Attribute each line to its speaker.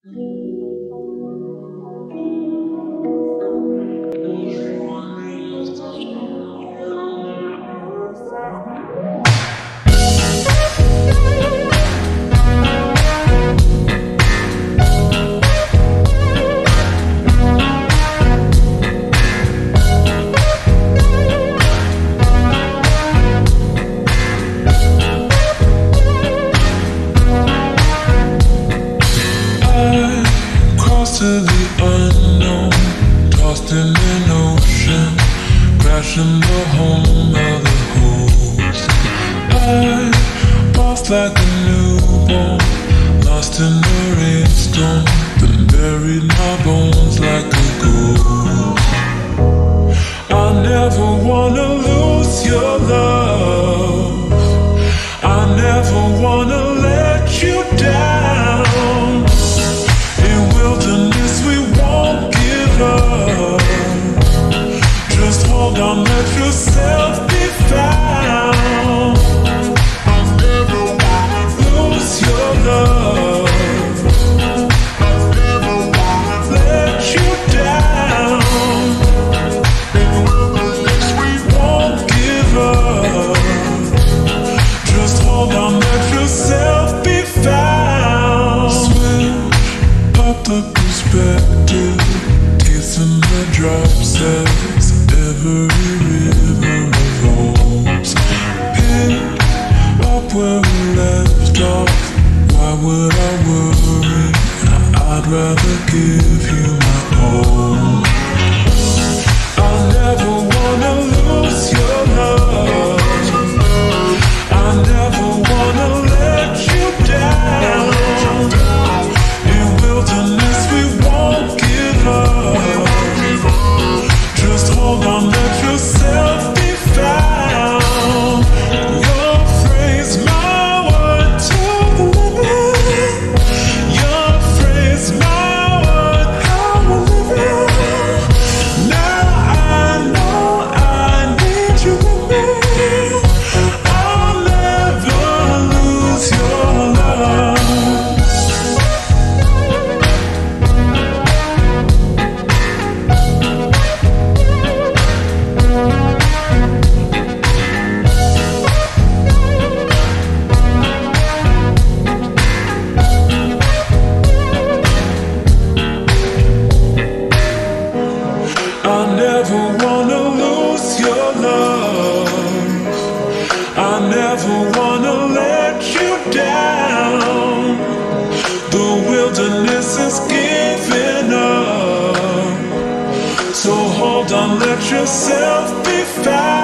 Speaker 1: To the unknown, tossed in an ocean, crashing the home of the host. I lost like a newborn, lost in the rainstorm, then buried my bones like a ghost. I never wanna lose your love, I never wanna let you down. Just hold on, let yourself be found. I never wanna lose your love, I never wanna let you down. In wilderness we won't give up. Just hold on, let yourself be found. Switch up the perspective, tasting the drops as every river evolves. Pick up where we left off. Why would I worry? I'd rather give you my all. I never wanna lose your love, I never wanna let you down. In wilderness we won't give up. Just hold on, let yourself be found. Your phrase, my word to the limit. Your phrase, my word, how we're living. Now I know I need you with me. I'll never lose your love. I never wanna lose your love, I never wanna let you down. The wilderness is giving up, so hold on, let yourself be found.